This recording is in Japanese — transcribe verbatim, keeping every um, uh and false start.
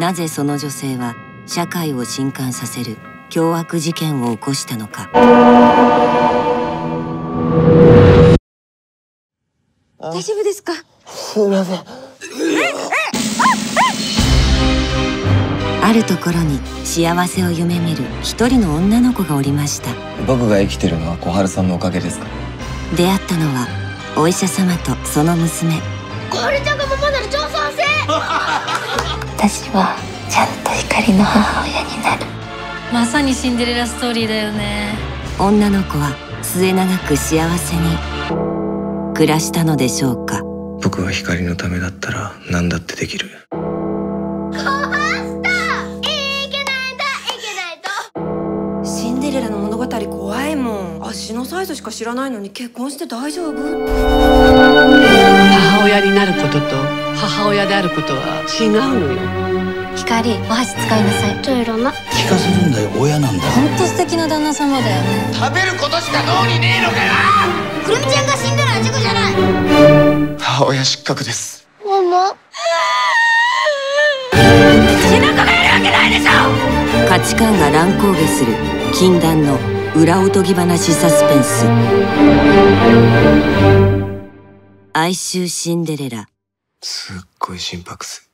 なぜその女性は社会を震撼させる凶悪事件を起こしたのか。 大丈夫ですか？ すいません。 あるところに幸せを夢見る一人の女の子がおりました。 僕が生きてるのは小春さんのおかげですか？ 出会ったのはお医者様とその娘。 小春ちゃんがママなら超賛成。 私はちゃんと光の母親になる。 まさにシンデレラストーリーだよね。 女の子は末永く幸せに暮らしたのでしょうか。 僕が光のためだったら何だってできる。 シンデレラの物語怖いもん。足のサイズしか知らないのに結婚して大丈夫？ 母親になることと母親であることは違うのよ。 光、お箸使いなさい。 いろんな聞かせるんだよ、親なんだ。 ほんと素敵な旦那様だよね。 食べることしか脳にねえのかよ。 くるみちゃんが死んだら事故じゃない。 母親失格です。 ママ価値観が乱高下する禁断の裏おとぎ話サスペンス。哀愁シンデレラ。 すっごい心拍数。